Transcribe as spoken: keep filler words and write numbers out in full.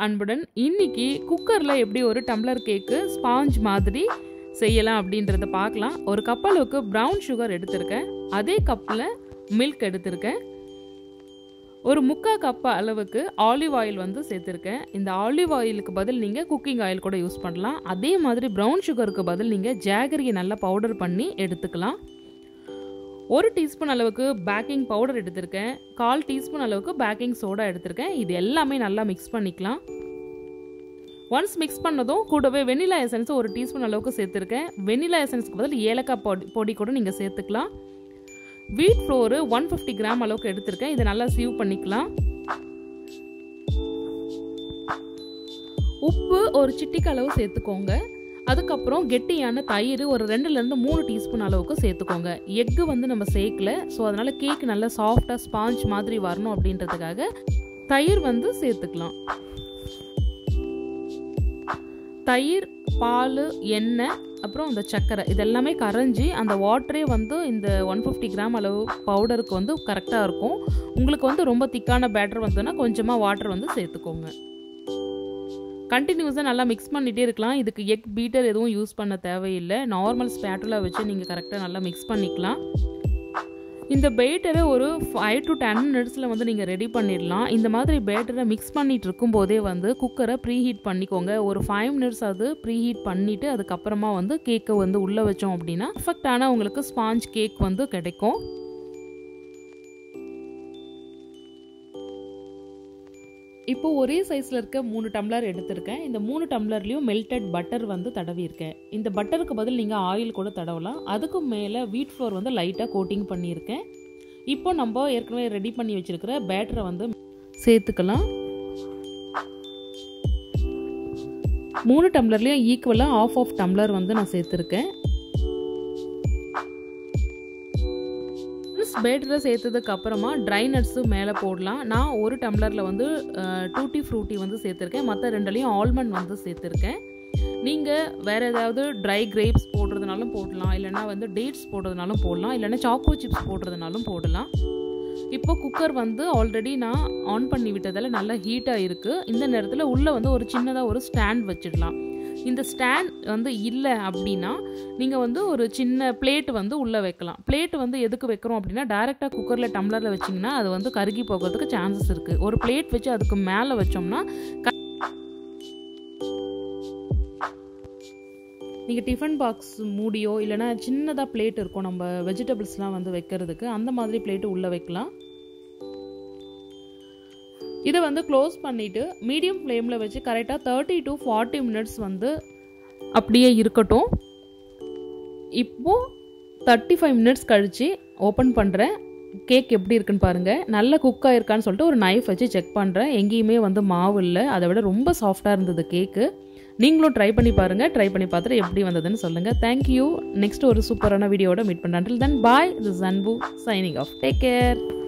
அன்புடன். இன்னைக்கு குக்கரில் எப்படி ஒரு டம்ளர் கேக்கு ஸ்பாஞ்ச் மாதிரி செய்யலாம் அப்படின்றத பார்க்கலாம். ஒரு கப் அளவுக்கு ப்ரௌன் சுகர் எடுத்திருக்கேன். அதே கப்பில் மில்க் எடுத்திருக்கேன். ஒரு முக்கால் கப் அளவுக்கு ஆலிவ் ஆயில் வந்து சேர்த்துருக்கேன். இந்த ஆலிவ் ஆயிலுக்கு பதில் நீங்கள் குக்கிங் ஆயில் கூட யூஸ் பண்ணலாம். அதே மாதிரி ப்ரௌன் சுகருக்கு பதில் நீங்கள் ஜாகரியை நல்லா பவுடர் பண்ணி எடுத்துக்கலாம். ஒரு டீஸ்பூன் அளவுக்கு பேக்கிங் பவுடர் எடுத்திருக்கேன். கால் டீஸ்பூன் அளவுக்கு பேக்கிங் சோடா எடுத்திருக்கேன். இது எல்லாமே நல்லா மிக்ஸ் பண்ணிக்கலாம். ஒன்ஸ் மிக்ஸ் பண்ணதும் கூடவே வெனிலா எசன்ஸ் ஒரு டீஸ்பூன் அளவுக்கு சேர்த்துருக்கேன். வெனிலா எசன்ஸ்க்கு பதில் ஏலக்காய் பொடி பொடி கூட நீங்கள் சேர்த்துக்கலாம். வீட் ஃப்ளோரு ஒன் ஃபிஃப்டி கிராம் அளவுக்கு எடுத்திருக்கேன். இதை நல்லா சீவ் பண்ணிக்கலாம். உப்பு ஒரு சிட்டிக்கு அளவு சேர்த்துக்கோங்க. அதுக்கப்புறம் கெட்டியான தயிர் ஒரு ரெண்டுலேருந்து மூணு டீஸ்பூன் அளவுக்கு சேர்த்துக்கோங்க. எக்கு வந்து நம்ம சேர்க்கல, ஸோ அதனால் கேக் நல்லா சாஃப்டாக ஸ்பாஞ்ச் மாதிரி வரணும் அப்படின்றதுக்காக தயிர் வந்து சேர்த்துக்கலாம். தயிர், பால், எண்ணெய், அப்புறம் இந்த சர்க்கரை இதெல்லாமே கரைஞ்சி அந்த வாட்டரே வந்து இந்த ஒன் ஃபிஃப்டி கிராம் அளவு பவுடருக்கு வந்து கரெக்டாக இருக்கும். உங்களுக்கு வந்து ரொம்ப திக்கான பேட்டர் வந்ததுன்னா கொஞ்சமாக வாட்டர் வந்து சேர்த்துக்கோங்க. கண்டினியூஸாக நல்லா மிக்ஸ் பண்ணிகிட்டே இருக்கலாம். இதுக்கு எக் பீட்டர் எதுவும் யூஸ் பண்ண தேவையில்லை. நார்மல் ஸ்பேட்டுலா வச்சு நீங்கள் கரெக்டாக நல்லா மிக்ஸ் பண்ணிக்கலாம். இந்த பேட்டரை ஒரு ஃபைவ் டு டென் மினிட்ஸில் வந்து நீங்கள் ரெடி பண்ணிடலாம். இந்த மாதிரி பேட்டரை மிக்ஸ் பண்ணிகிட்டு இருக்கும்போதே வந்து குக்கரை ப்ரீ ஹீட் பண்ணிக்கோங்க. ஒரு ஃபைவ் மினிட்ஸ் அது ப்ரீ ஹீட் பண்ணிவிட்டு அதுக்கப்புறமா வந்து கேக்கை வந்து உள்ளே வச்சோம் அப்படின்னா பர்ஃபெக்டான உங்களுக்கு ஸ்பாஞ்ச் கேக் வந்து கிடைக்கும். இப்போ ஒரே சைஸில் இருக்க மூணு டம்ளர் எடுத்திருக்கேன். இந்த மூணு டம்ளர்லேயும் மெல்டட் பட்டர் வந்து தடவிருக்கேன். இந்த பட்டருக்கு பதில் நீங்கள் ஆயில் கூட தடவலாம். அதுக்கு மேலே வீட் ஃப்ளோர் வந்து லைட்டாக கோட்டிங் பண்ணியிருக்கேன். இப்போ நம்ம ஏற்கனவே ரெடி பண்ணி வச்சுருக்கிற பேட்டரை வந்து சேர்த்துக்கலாம். மூணு டம்ளர்லேயும் ஈக்குவலாக ஆஃப் ஆஃப் டம்ளர் வந்து நான் சேர்த்துருக்கேன். பேட்டரை சேர்த்ததுக்கு அப்புறமா ட்ரை நட்ஸு மேலே போடலாம். நான் ஒரு டம்ளரில் வந்து டூட்டி ஃப்ரூட்டி வந்து சேர்த்துருக்கேன். மற்ற ரெண்டுலேயும் ஆல்மண்ட் வந்து சேர்த்துருக்கேன். நீங்கள் வேறு ஏதாவது ட்ரை கிரேப்ஸ் போடுறதுனாலும் போடலாம், இல்லைனா வந்து டேட்ஸ் போடுறதுனாலும் போடலாம், இல்லைனா சாக்கோ சிப்ஸ் போடுறதுனாலும் போடலாம். இப்போ குக்கர் வந்து ஆல்ரெடி நான் ஆன் பண்ணி விட்டதால் நல்லா ஹீட்டாக இருக்குது. இந்த நேரத்தில் உள்ளே வந்து ஒரு சின்னதாக ஒரு ஸ்டாண்ட் வச்சிடலாம். இந்த ஸ்டாண்ட் வந்து இல்லை அப்படின்னா நீங்கள் வந்து ஒரு சின்ன பிளேட் வந்து உள்ளே வைக்கலாம். பிளேட் வந்து எதுக்கு வைக்கிறோம் அப்படின்னா டைரெக்டாக குக்கரில் டம்ளரில் வச்சிங்கன்னா அது வந்து கருகி போகிறதுக்கு சான்சஸ் இருக்குது. ஒரு பிளேட் வச்சு அதுக்கு மேலே வச்சோம்னா நீங்கள் டிஃபன் பாக்ஸ் மூடியோ இல்லைனா சின்னதாக பிளேட் இருக்கும் நம்ம வெஜிடபிள்ஸ்லாம் வந்து வைக்கிறதுக்கு, அந்த மாதிரி பிளேட்டு உள்ளே வைக்கலாம். இதை வந்து க்ளோஸ் பண்ணிவிட்டு மீடியம் ஃப்ளேமில் வச்சு கரெக்டாக தேர்ட்டி டு ஃபார்ட்டி மினிட்ஸ் வந்து அப்படியே இருக்கட்டும். இப்போது தேர்ட்டி ஃபைவ் மினிட்ஸ் கழித்து ஓப்பன் பண்ணுறேன். கேக் எப்படி இருக்குன்னு பாருங்கள். நல்லா குக் ஆகிருக்கான்னு சொல்லிட்டு ஒரு நைஃப் வச்சு செக் பண்ணுறேன். எங்கேயுமே வந்து மாவு இல்லை. அதை விட ரொம்ப சாஃப்டாக இருந்தது கேக்கு. நீங்களும் ட்ரை பண்ணி பாருங்கள். ட்ரை பண்ணி பார்த்துட்டு எப்படி வந்ததுன்னு சொல்லுங்கள். தேங்க்யூ. நெக்ஸ்ட் ஒரு சூப்பரான வீடியோட மீட் பண்ணுறேன். Until then, bye. This is Anbu signing off. Take care.